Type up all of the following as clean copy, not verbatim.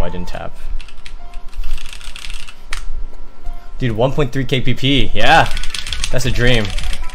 I didn't tap. Dude, 1.3 KPP. Yeah, that's a dream.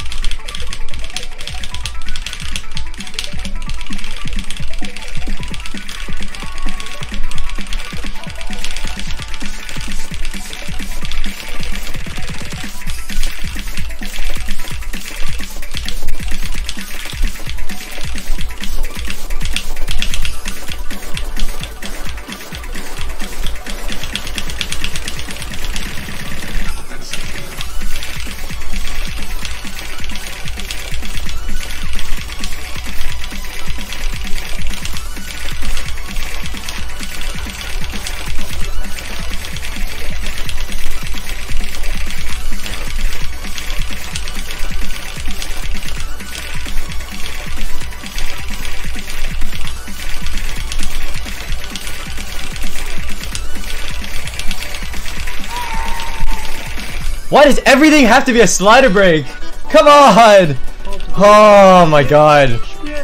Why does everything have to be a slider break? Come on! Oh my god.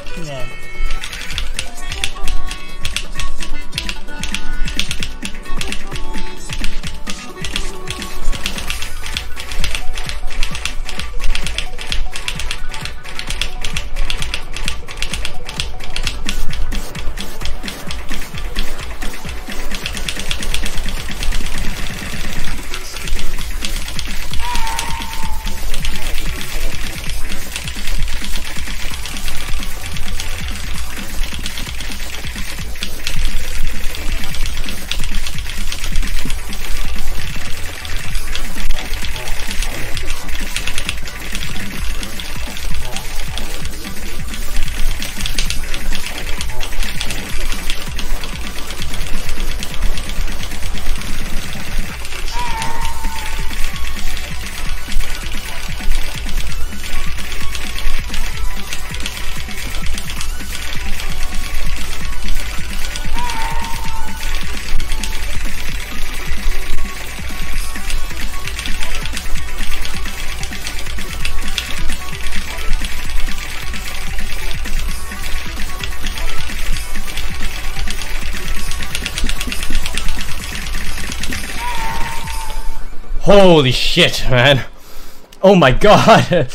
Holy shit, man. Oh my god.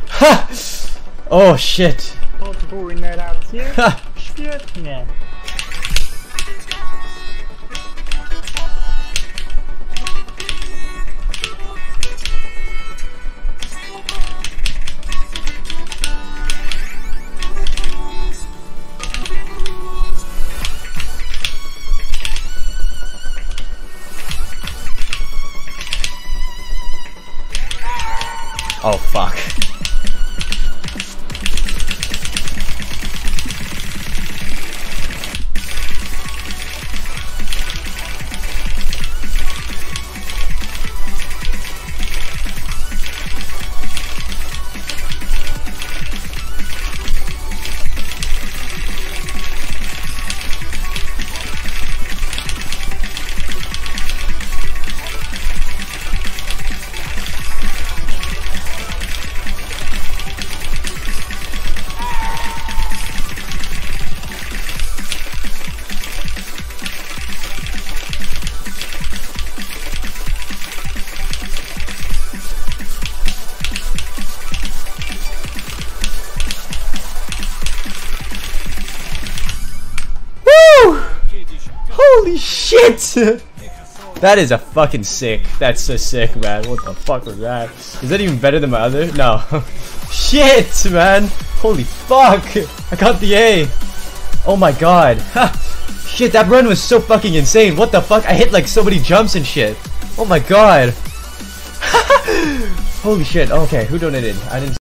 Oh shit. Podwójne racje? Świetnie. Oh fuck. Holy shit! That is a fucking sick. That's so sick, man. What the fuck was that? Is that even better than my other? No. Shit, man. Holy fuck. I got the A. Oh my god. Shit, that run was so fucking insane. What the fuck? I hit like so many jumps and shit. Oh my god. Holy shit. Okay, who donated? I didn't